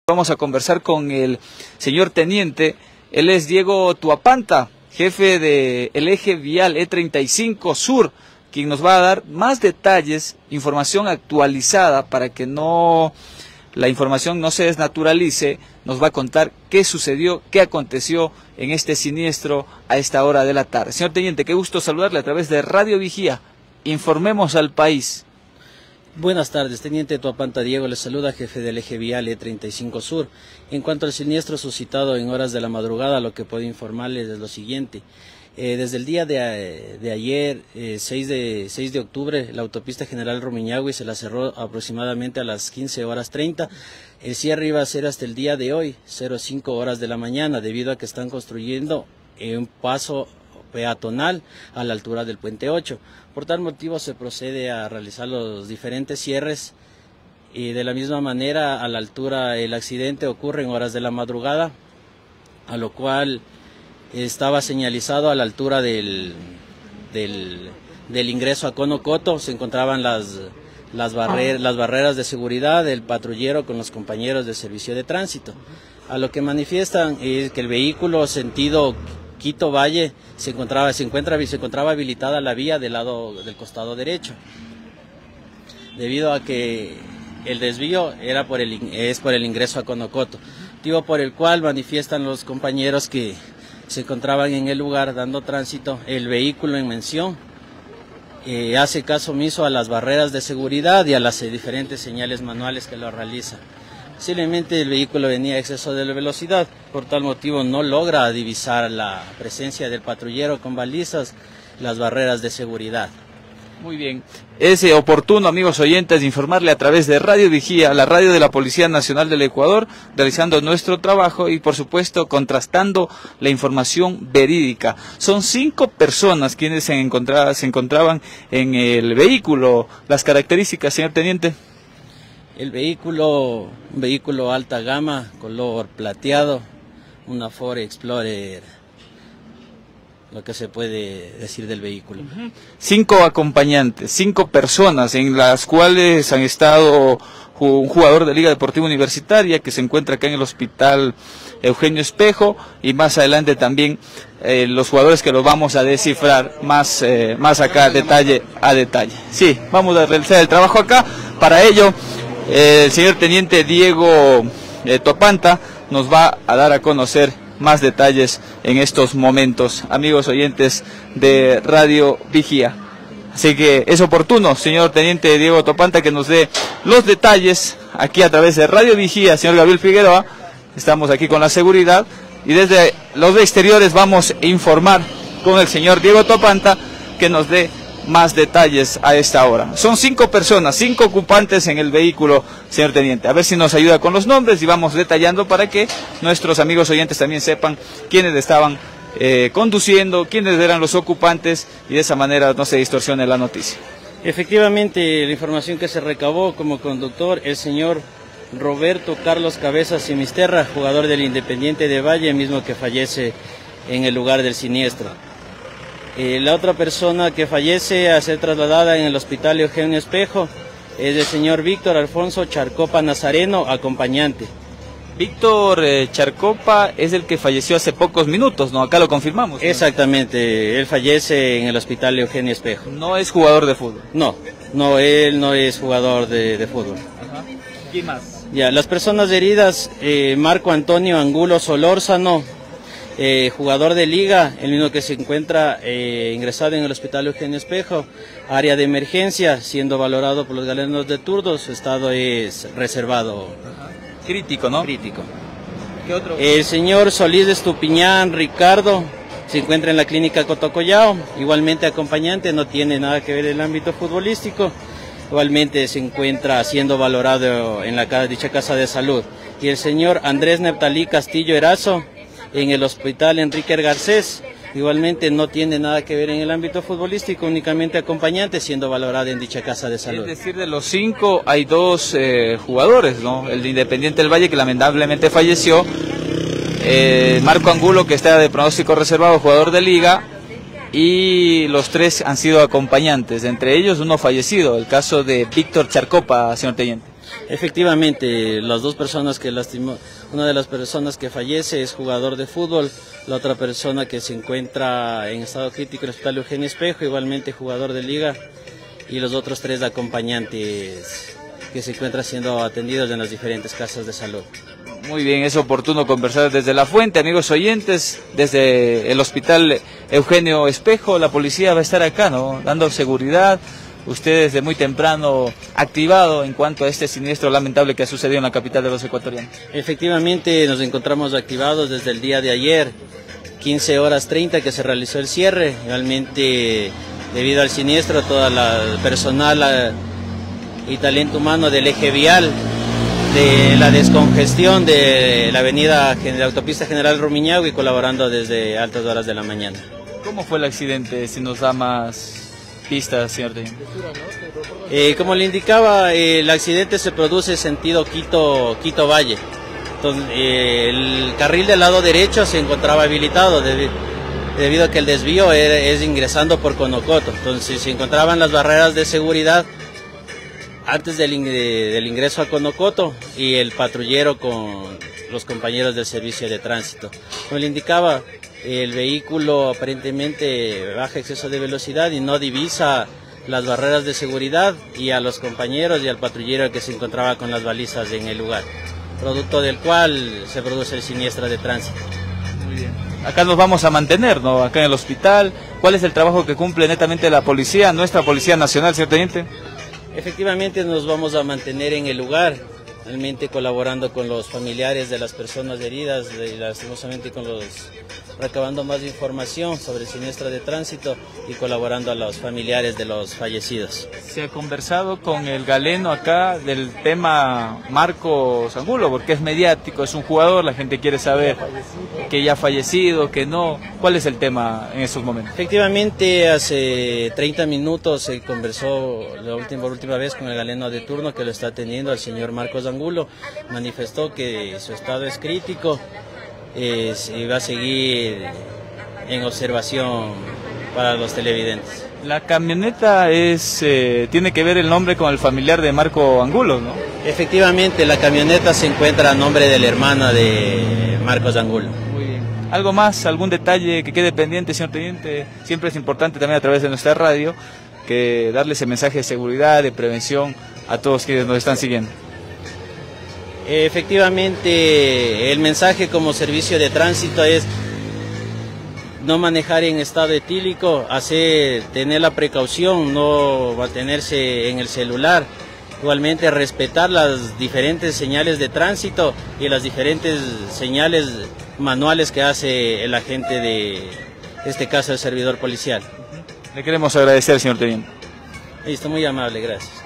Vamos a conversar con el señor teniente. Él es Diego Tuapanta, jefe del eje vial E35 Sur, quien nos va a dar más detalles, información actualizada para que la información no se desnaturalice. Nos va a contar qué sucedió, qué aconteció en este siniestro a esta hora de la tarde. Señor teniente, qué gusto saludarle a través de Radio Vigía. Informemos al país. Buenas tardes, teniente Tuapanta Diego, les saluda, jefe del eje vial E35 Sur. En cuanto al siniestro suscitado en horas de la madrugada, lo que puedo informarles es lo siguiente. Desde el día de ayer, 6 de octubre, la autopista General Rumiñahui se la cerró aproximadamente a las 15:30. El cierre iba a ser hasta el día de hoy, 05 horas de la mañana, debido a que están construyendo un paso peatonal a la altura del puente 8. Por tal motivo se procede a realizar los diferentes cierres y de la misma manera a la altura el accidente ocurre en horas de la madrugada, a lo cual estaba señalizado a la altura del ingreso a Cono Coto. Se encontraban las barreras de seguridad del patrullero con los compañeros de servicio de tránsito. A lo que manifiestan es que el vehículo sentido Quito Valle se encontraba habilitada la vía del costado derecho, debido a que el desvío es por el ingreso a Cono Coto, motivo por el cual manifiestan los compañeros que se encontraban en el lugar dando tránsito. El vehículo en mención hace caso omiso a las barreras de seguridad y a las diferentes señales manuales que lo realizan. Posiblemente el vehículo venía a exceso de velocidad, por tal motivo no logra divisar la presencia del patrullero con balizas, las barreras de seguridad. Muy bien, es oportuno, amigos oyentes, informarle a través de Radio Vigía, la radio de la Policía Nacional del Ecuador, realizando nuestro trabajo y por supuesto contrastando la información verídica. Son 5 personas quienes se encontraban en el vehículo. Las características, señor teniente. El vehículo, un vehículo alta gama, color plateado, una Ford Explorer, lo que se puede decir del vehículo. 5 acompañantes, 5 personas, en las cuales han estado un jugador de Liga Deportiva Universitaria que se encuentra acá en el hospital Eugenio Espejo, y más adelante también los jugadores que los vamos a descifrar más acá, detalle a detalle. Sí, vamos a realizar el trabajo acá. Para ello, el señor teniente Diego Tuapanta nos va a dar a conocer más detalles en estos momentos, amigos oyentes de Radio Vigía. Así que es oportuno, señor teniente Diego Tuapanta, que nos dé los detalles aquí a través de Radio Vigía. Señor Gabriel Figueroa, estamos aquí con la seguridad y desde los exteriores vamos a informar con el señor Diego Tuapanta que nos dé más detalles a esta hora. Son 5 personas, 5 ocupantes en el vehículo, señor teniente. A ver si nos ayuda con los nombres y vamos detallando para que nuestros amigos oyentes también sepan quiénes estaban conduciendo, quiénes eran los ocupantes y de esa manera no se distorsione la noticia. Efectivamente, la información que se recabó como conductor, el señor Roberto Carlos Cabezas Simisterra, jugador del Independiente de Valle, mismo que fallece en el lugar del siniestro. La otra persona que fallece a ser trasladada en el hospital Eugenio Espejo es el señor Víctor Alfonso Charcopa Nazareno, acompañante. Víctor Charcopa es el que falleció hace pocos minutos, ¿no? Acá lo confirmamos, ¿no? Exactamente, él fallece en el hospital Eugenio Espejo. ¿No es jugador de fútbol? No, él no es jugador de fútbol. Ajá. ¿Quién más? Ya, las personas heridas, Marco Antonio Angulo Solórzano, jugador de liga, el mismo que se encuentra ingresado en el hospital Eugenio Espejo, área de emergencia, siendo valorado por los galenos de turno. Su estado es reservado. Ajá. Crítico, ¿no? Crítico. ¿Qué otro? El señor Solís de Estupiñán Ricardo se encuentra en la clínica Cotocollao, igualmente acompañante, no tiene nada que ver en el ámbito futbolístico, igualmente se encuentra siendo valorado en dicha casa de salud. Y el señor Andrés Neptalí Castillo Erazo, en el hospital Enrique Garcés, igualmente no tiene nada que ver en el ámbito futbolístico, únicamente acompañante, siendo valorado en dicha casa de salud. Es decir, de los 5 hay 2 jugadores, ¿no? El de Independiente del Valle, que lamentablemente falleció, Marco Angulo, que está de pronóstico reservado, jugador de liga, y los 3 han sido acompañantes, entre ellos uno fallecido, el caso de Víctor Charcopa, señor teniente. Efectivamente, las 2 personas que lastimó, una de las personas que fallece es jugador de fútbol, la otra persona que se encuentra en estado crítico en el Hospital Eugenio Espejo, igualmente jugador de liga, y los otros 3 acompañantes que se encuentran siendo atendidos en las diferentes casas de salud. Muy bien, es oportuno conversar desde la fuente, amigos oyentes, desde el Hospital Eugenio Espejo. La policía va a estar acá, ¿no?, dando seguridad. Usted desde muy temprano activado en cuanto a este siniestro lamentable que ha sucedido en la capital de los ecuatorianos. Efectivamente, nos encontramos activados desde el día de ayer, 15:30 que se realizó el cierre. Realmente, debido al siniestro, toda la personal y talento humano del eje vial, de la descongestión de la avenida de la autopista General Rumiñahui, colaborando desde altas horas de la mañana. ¿Cómo fue el accidente? Si nos da más pistas, señor teniente. Como le indicaba, el accidente se produce sentido Quito-Valle. Entonces, el carril del lado derecho se encontraba habilitado debido a que el desvío es ingresando por Conocoto. Entonces se encontraban las barreras de seguridad antes del ingreso a Conocoto y el patrullero con los compañeros del servicio de tránsito. Como le indicaba, el vehículo aparentemente baja exceso de velocidad y no divisa las barreras de seguridad y a los compañeros y al patrullero que se encontraba con las balizas en el lugar, producto del cual se produce el siniestro de tránsito. Muy bien. Acá nos vamos a mantener, ¿no?, acá en el hospital. ¿Cuál es el trabajo que cumple netamente la policía, nuestra Policía Nacional, señor teniente? Efectivamente, nos vamos a mantener en el lugar, realmente colaborando con los familiares de las personas heridas y lastimosamente recabando más información sobre el siniestro de tránsito y colaborando a los familiares de los fallecidos. Se ha conversado con el galeno acá del tema Marcos Angulo, porque es mediático, es un jugador, la gente quiere saber que ya ha fallecido, que no. ¿Cuál es el tema en esos momentos? Efectivamente, hace 30 minutos se conversó por última vez con el galeno de turno que lo está atendiendo, al señor Marcos Angulo. Manifestó que su estado es crítico y va a seguir en observación para los televidentes. La camioneta tiene que ver el nombre con el familiar de Marco Angulo, ¿no? Efectivamente, la camioneta se encuentra a nombre de la hermana de Marcos Angulo. Muy bien. ¿Algo más, algún detalle que quede pendiente, señor teniente? Siempre es importante también a través de nuestra radio que darle ese mensaje de seguridad, de prevención a todos quienes nos están siguiendo. Efectivamente, el mensaje como servicio de tránsito es no manejar en estado etílico, tener la precaución, no mantenerse en el celular, igualmente respetar las diferentes señales de tránsito y las diferentes señales manuales que hace el agente de este caso, el servidor policial. Le queremos agradecer, señor teniente. Listo, muy amable, gracias.